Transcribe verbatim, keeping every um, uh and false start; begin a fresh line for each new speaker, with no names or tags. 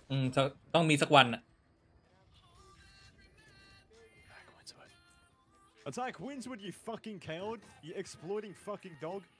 อืมต้องต้องมีสักวันอ่ะ
Attack Windswood, you fucking coward! You exploiting fucking dog!